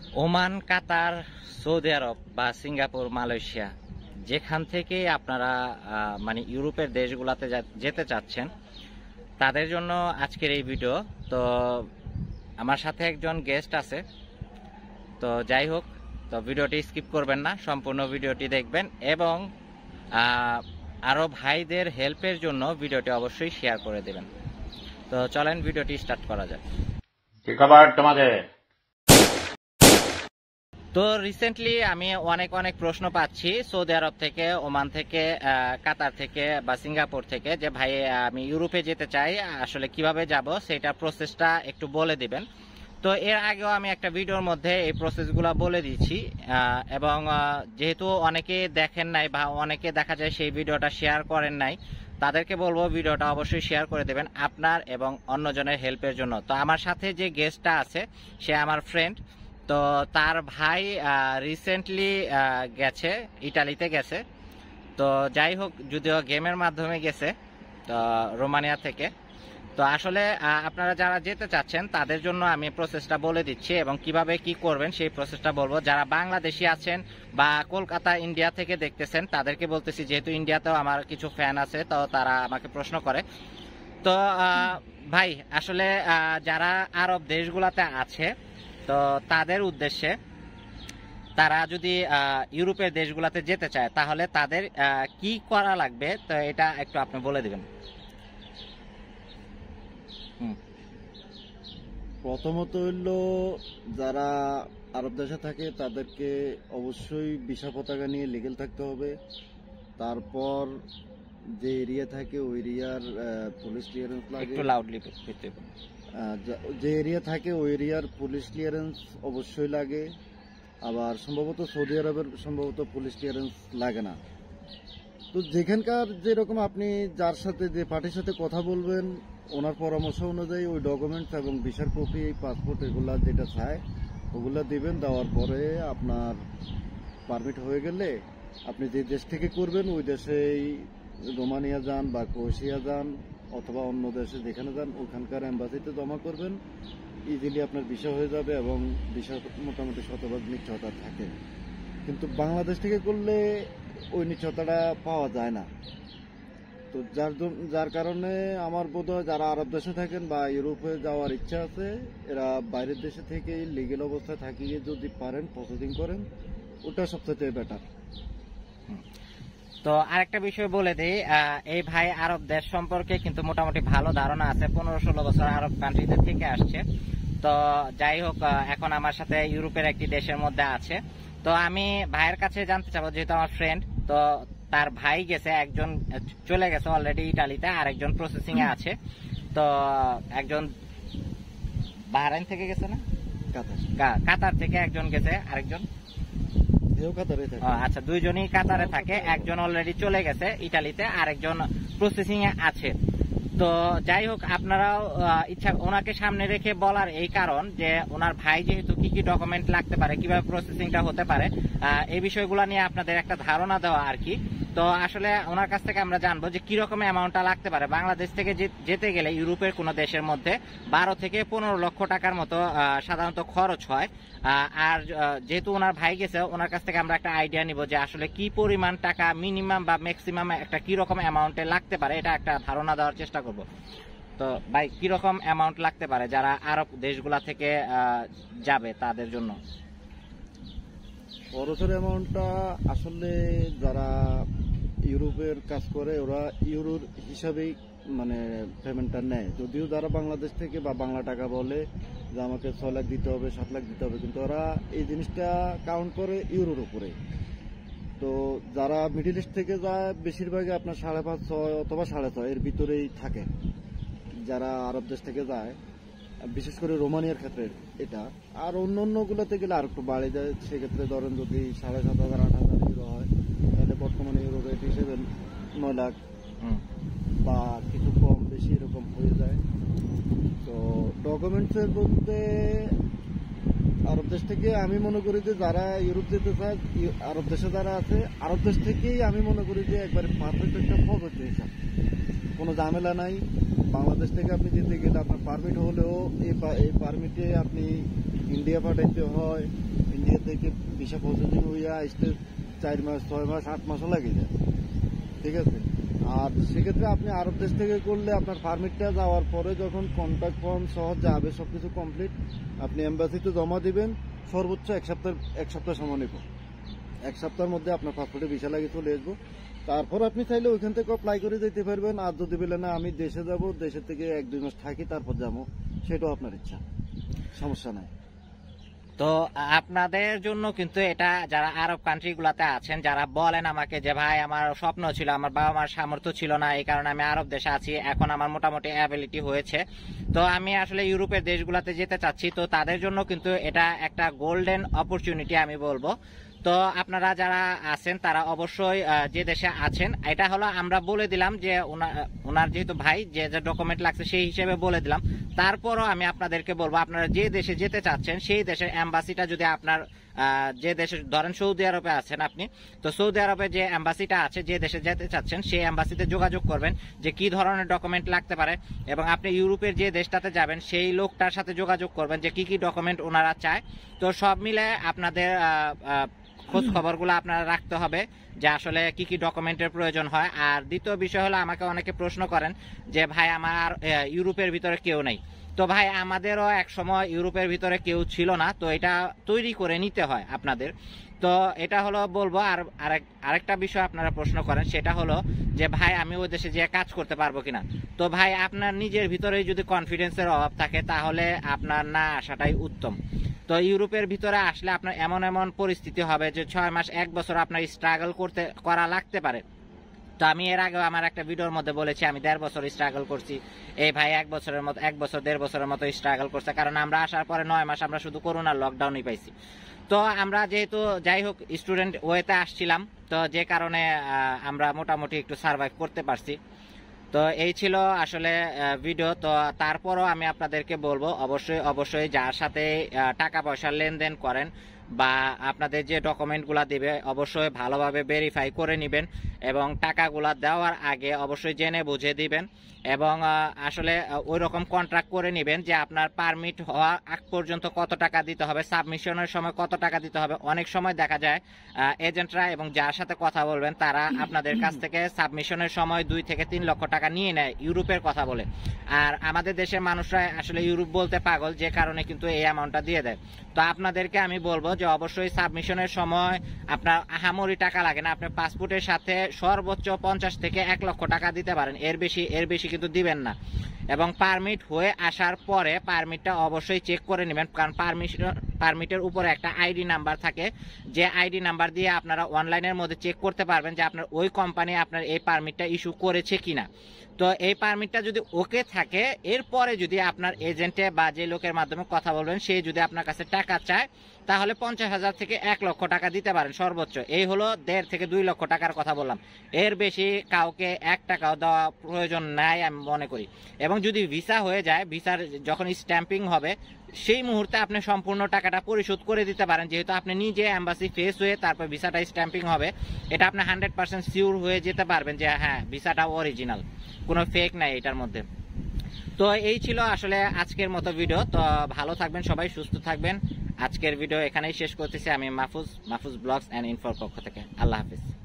Oman, কাতার, Saudi আরব বা Singapore, Malaysia যেখান থেকে আপনারা মানে ইউরোপের দেশগুলোতে যেতে চাচ্ছেন তাদের জন্য আজকের এই ভিডিও। তো আমার সাথে একজন গেস্ট আছে, তো যাই হোক, তো ভিডিওটি স্কিপ করবেন না, সম্পূর্ণ ভিডিওটি দেখবেন এবং আরও ভাইদের হেল্পের জন্য ভিডিওটি অবশ্যই শেয়ার করে দেবেন। তো চলেন ভিডিওটি স্টার্ট করা যাক। কি খবর তোমাদের? তো রিসেন্টলি আমি অনেক প্রশ্ন পাচ্ছি সৌদি আরব থেকে, ওমান থেকে, কাতার থেকে বা সিঙ্গাপুর থেকে, যে ভাই আমি ইউরোপে যেতে চাই, আসলে কিভাবে যাব সেটা প্রসেসটা একটু বলে দিবেন। তো এর আগেও আমি একটা ভিডিওর মধ্যে এই প্রসেসগুলো বলে দিয়েছি এবং যেহেতু অনেকে দেখেন নাই বা অনেকে দেখা যায় সেই ভিডিওটা শেয়ার করেন নাই, তাদেরকে বলবো ভিডিওটা অবশ্যই শেয়ার করে দেবেন আপনার এবং অন্যজনের হেল্পের জন্য। তো আমার সাথে যে গেস্টটা আছে সে আমার ফ্রেন্ড। তো তার ভাই রিসেন্টলি গেছে, ইটালিতে গেছে। তো যাই হোক, যদিও গেমের মাধ্যমে গেছে, তো রোমানিয়া থেকে। তো আসলে আপনারা যারা যেতে চাচ্ছেন তাদের জন্য আমি প্রসেসটা বলে দিচ্ছি এবং কিভাবে কি করবেন সেই প্রসেসটা বলবো। যারা বাংলাদেশি আছেন বা কলকাতা, ইন্ডিয়া থেকে দেখতেছেন তাদেরকে বলতেছি, যেহেতু ইন্ডিয়াতেও আমার কিছু ফ্যান আছে, তো তারা আমাকে প্রশ্ন করে। তো ভাই আসলে যারা আরব দেশগুলোতে আছে, তো তাদের উদ্দেশ্যে, তারা যদি ইউরোপের দেশগুলোতে যেতে চায় তাহলে তাদের কি করা লাগবে, তো এটা একটু আপনি বলে দিবেন। প্রথমত হইলো, যারা আরব দেশে থাকে তাদেরকে অবশ্যই ভিসা পতাকা নিয়ে লিগেল থাকতে হবে। তারপর যে এরিয়া থাকে ওই এরিয়ার পুলিশ ক্লিয়ারেন্স লাগে। একটু লাউডলি যে এরিয়া থাকে ওই এরিয়ার পুলিশ ক্লিয়ারেন্স অবশ্যই লাগে। আবার সম্ভবত সৌদি আরবের পুলিশ ক্লিয়ারেন্স লাগে না। তো যেখানকার যেরকম আপনি যার সাথে, যে পার্টির সাথে কথা বলবেন, ওনার পরামর্শ অনুযায়ী ওই ডকুমেন্টস এবং ভিসার কপি, পাসপোর্ট, এগুলা যেটা চায় ওগুলা দিবেন। দেওয়ার পরে আপনার পারমিট হয়ে গেলে আপনি যে দেশ থেকে করবেন ওই দেশেই, রোমানিয়া যান বা ক্রোয়েশিয়া যান অথবা অন্য দেশে যেখানে যান ওখানকার এম্বাসিতে জমা করবেন। ইজিলি আপনার ভিসা হয়ে যাবে এবং ভিসা মোটামুটি শতভাগ নিশ্চয়তা থাকে। কিন্তু বাংলাদেশ থেকে করলে ওই নিশ্চয়তাটা পাওয়া যায় না। তো যার কারণে আমার বোধ হয় যারা আরব দেশে থাকেন বা ইউরোপে যাওয়ার ইচ্ছা আছে, এরা বাইরের দেশে থেকেই লিগেল অবস্থায় থাকিয়ে যদি পারেন প্রসেসিং করেন, ওটা সবচেয়ে বেটার। তো আরেকটা বিষয় বলে দিই, এই ভাই আরব দেশ সম্পর্কে কিন্তু মোটামুটি ভালো ধারণা আছে, 15-16 বছর আরব কান্ট্রিতে থেকে আসছে। তো যাই হোক, এখন আমার সাথে ইউরোপের একটি দেশের মধ্যে আছে। তো আমি ভাইয়ের কাছে জানতে চাবো, যেহেতু আমার ফ্রেন্ড, তো তার ভাই গেছে, একজন চলে গেছে অলরেডি ইটালিতে, আরেকজন প্রসেসিং এ আছে। তো একজন বাহরাইন থেকে গেছে না, কাতার থেকে একজন গেছে, আরেকজন আচ্ছা, দুইজনই কাতারে থাকে। একজন অলরেডি চলে গেছে ইটালিতে, আরেকজন প্রসেসিং এ আছে। তো যাই হোক, আপনারাও ইচ্ছা ওনাকে সামনে রেখে বলার এই কারণ যে ওনার ভাই যেহেতু কি কি ডকুমেন্ট লাগতে পারে, কিভাবে প্রসেসিংটা হতে পারে, এই বিষয়গুলো নিয়ে আপনাদের একটা ধারণা দেওয়া আর কি। তো আসলে ওনার কাছ থেকে আমরা জানবো যে কিরকম অ্যামাউন্টটা লাগতে পারে। বাংলাদেশ থেকে যেতে গেলে ইউরোপের কোনো দেশের মধ্যে 12 থেকে 15 লক্ষ টাকার মতো সাধারণত খরচ হয়। আর যেহেতু ওনার ভাই গেছে, ওনার কাছ থেকে আমরা একটা আইডিয়া নিব যে আসলে কি পরিমাণ টাকা মিনিমাম বা ম্যাক্সিমাম একটা কিরকম অ্যামাউন্টে লাগতে পারে, এটা একটা ধারণা দেওয়ার চেষ্টা করব। তো ভাই, কিরকম অ্যামাউন্ট লাগতে পারে যারা আরব দেশগুলা থেকে যাবে তাদের জন্য? খরচের অ্যামাউন্টটা আসলে যারা ইউরোপের কাজ করে ওরা ইউরোর হিসাবেই মানে পেমেন্টটা নেয়। যদিও যারা বাংলাদেশ থেকে বা বাংলা টাকা বলে যে আমাকে 6 লাখ দিতে হবে, 7 লাখ দিতে হবে, কিন্তু ওরা এই জিনিসটা কাউন্ট করে ইউরোর উপরে। তো যারা মিডল ইস্ট থেকে যায় বেশিরভাগই আপনার 5.5-6 অথবা 6.5 এর ভিতরেই থাকে। যারা আরব দেশ থেকে যায়, বিশেষ করে রোমানিয়ার ক্ষেত্রে এটা, আর অন্য গুলোতে গেলে আর একটু বাড়ে যায়। সেক্ষেত্রে ধরেন যদি 7,500-8,000 ইউরো হয়, তাহলে বর্তমানে ইউরো রেট হিসেবে 9 লাখ বা কিছু কম বেশি এরকম হয়ে যায়। তো ডকুমেন্টসের বলতে আরব দেশ থেকে আমি মনে করি যে যারা ইউরোপ যেতে চায়, আরব দেশে যারা আছে, আরব দেশ থেকেই আমি মনে করি যে একবারে পারফেক্ট একটা সহজ হিসাব, কোনো ঝামেলা নাই। বাংলাদেশ থেকে আপনি যেতে গেলে আপনার পারমিট হলেও এই পারমিটে আপনি ইন্ডিয়া পাঠাইতে হয়, ইন্ডিয়া থেকে ভিসা প্রসেসিং হইয়া আসতে 4 মাস 6 মাস 8 মাসও লাগে যায়, ঠিক আছে। আর সেক্ষেত্রে আপনি আরব দেশ থেকে করলে আপনার পারমিটটা যাওয়ার পরে যখন কন্ট্যাক্ট ফর্ম সহ যাবে সবকিছু কমপ্লিট, আপনি এম্বাসিতে জমা দিবেন, সর্বোচ্চ এক সপ্তাহ সময় নেব। 1 সপ্তাহের মধ্যে আপনার পাসপোর্টে ভিসা লাগিয়ে চলে আসবো। তারপর আপনি চাইলে ওইখান থেকে অ্যাপ্লাই করে যেতে পারবেন। আর যদি বলেন না আমি দেশে যাব, দেশের থেকে 1-2 মাস থাকি তারপর যাবো, সেটাও আপনার ইচ্ছা, সমস্যা নাই। তো আপনাদের জন্য কিন্তু এটা যারা আরব কান্ট্রি গুলাতে আছেন, যারা বলেন আমাকে যে ভাই আমার স্বপ্ন ছিল, আমার বাবা মার সামর্থ্য ছিল না, এই কারণে আমি আরব দেশে আছি, এখন আমার মোটামুটি অ্যাবিলিটি হয়েছে, তো আমি আসলে ইউরোপের দেশগুলোতে যেতে চাচ্ছি, তো তাদের জন্য কিন্তু এটা একটা গোল্ডেন অপরচুনিটি আমি বলবো। তো আপনারা যারা আছেন তারা অবশ্যই যে দেশে আছেন, এটা হলো আমরা বলে দিলাম যে ওনার যেহেতু ভাই যে যে ডকুমেন্ট লাগছে সেই হিসেবে বলে দিলাম। তারপরও আমি আপনাদেরকে বলবো, আপনারা যে দেশে যেতে চাচ্ছেন সেই দেশের এম্বাসিটা যদি আপনার যে দেশে, ধরেন সৌদি আরবে আছেন আপনি, তো সৌদি আরবে যে এম্বাসিটা আছে, যে দেশে যেতে চাচ্ছেন সেই এম্বাসিতে যোগাযোগ করবেন যে কি ধরনের ডকুমেন্ট লাগতে পারে, এবং আপনি ইউরোপের যে দেশটাতে যাবেন সেই লোকটার সাথে যোগাযোগ করবেন যে কি কি ডকুমেন্ট ওনারা চায়। তো সব মিলে আপনাদের খোঁজ খবরগুলো আপনারা রাখতে হবে যে আসলে কি কি ডকুমেন্টের প্রয়োজন হয়। আর দ্বিতীয় বিষয় হলো, আমাকে অনেকে প্রশ্ন করেন যে ভাই আমার ইউরোপের ভিতরে কেউ নেই। তো ভাই আমাদেরও এক সময় ইউরোপের ভিতরে কেউ ছিল না, তো এটা তৈরি করে নিতে হয় আপনাদের। তো এটা হলো বলবো। আর আরেকটা বিষয় আপনারা প্রশ্ন করেন, সেটা হলো যে ভাই আমি ওই দেশে যেয়ে কাজ করতে পারবো কিনা। তো ভাই আপনার নিজের ভিতরেই যদি কনফিডেন্সের অভাব থাকে তাহলে আপনার না আসাটাই উত্তম। তো ইউরোপের ভিতরে আসলে আপনার এমন এমন পরিস্থিতি হবে যে 6 মাস 1 বছর আপনার স্ট্রাগল করা লাগতে পারে। তো আমি এর আগে আমার একটা ভিডিওর মধ্যে বলেছি আমি 1.5 বছর স্ট্রাগল করছি, এই ভাই 1 বছরের মতো 1 বছর 1.5 বছরের মতো স্ট্রাগল করছে, কারণ আমরা আসার পরে 9 মাস আমরা শুধু করোনা লকডাউনই পাইছি। তো আমরা যেহেতু যাই হোক স্টুডেন্ট ওয়েতে আসছিলাম, তো যে কারণে আমরা মোটামুটি একটু সার্ভাইভ করতে পারছি। তো এই ছিল আসলে ভিডিও। তো তারপরও আমি আপনাদেরকে বলবো অবশ্যই যার সাথে টাকা পয়সার লেনদেন করেন বা আপনাদের যে ডকুমেন্টগুলো দিবে অবশ্যই ভালোভাবে ভেরিফাই করে নেবেন, এবং টাকাগুলা দেওয়ার আগে অবশ্যই জেনে বুঝে দিবেন, এবং আসলে ওই রকম কন্ট্রাক্ট করে নেবেন যে আপনার পারমিট হওয়া আগ পর্যন্ত কত টাকা দিতে হবে, সাবমিশনের সময় কত টাকা দিতে হবে। অনেক সময় দেখা যায় এজেন্টরা এবং যার সাথে কথা বলবেন তারা আপনাদের কাছ থেকে সাবমিশনের সময় 2 থেকে 3 লক্ষ টাকা নিয়ে নেয় ইউরোপের কথা বলে। আর আমাদের দেশের মানুষরা আসলে ইউরোপ বলতে পাগল, যে কারণে কিন্তু এই অ্যামাউন্টটা দিয়ে দেয়। তো আপনাদেরকে আমি বলবো যে অবশ্যই সাবমিশনের সময় আপনার আহামরি টাকা লাগে না, আপনার পাসপোর্টের সাথে সর্বোচ্চ 50 থেকে 1 লক্ষ টাকা দিতে পারেন, এর বেশি কিন্তু দিবেন না। এবং পারমিট হয়ে আসার পরে পারমিটটা অবশ্যই চেক করে নেবেন, কারণ পারমিটের উপরে একটা আইডি নাম্বার থাকে, যে আইডি নাম্বার দিয়ে আপনারা অনলাইনের মধ্যে চেক করতে পারবেন যে আপনার ওই কোম্পানি আপনার এই পারমিটটা ইস্যু করেছে কিনা। তো এই পারমিটটা যদি ওকে থাকে, এরপরে যদি আপনার এজেন্টে বা যে লোকের মাধ্যমে কথা বলবেন সে যদি আপনার কাছে টাকা চায়, তাহলে 50,000 থেকে 1 লক্ষ টাকা দিতে পারেন সর্বোচ্চ। এই হলো 1.5 থেকে 2 লক্ষ টাকার কথা বললাম, এর বেশি কাউকে 1 টাকাও দেওয়া প্রয়োজন নাই আমি মনে করি। এবং যদি ভিসা হয়ে যায়, ভিসার যখন স্ট্যাম্পিং হবে সেই মুহূর্তে আপনি সম্পূর্ণ টাকাটা পরিশোধ করে দিতে পারেন, যেহেতু আপনি নিজে এম্বাসি ফেস হয়ে তারপর ভিসাটা স্ট্যাম্পিং হবে, এটা আপনি 100% শিওর হয়ে যেতে পারবেন যে হ্যাঁ ভিসাটা অরিজিনাল, কোনো ফেক নাই এটার মধ্যে। তো এই ছিল আসলে আজকের মতো ভিডিও। তো ভালো থাকবেন সবাই, সুস্থ থাকবেন। আজকের ভিডিও এখানেই শেষ করতেছি আমি মাহফুজ ব্লগস এন্ড ইনফোর পক্ষ থেকে। আল্লাহ হাফিজ।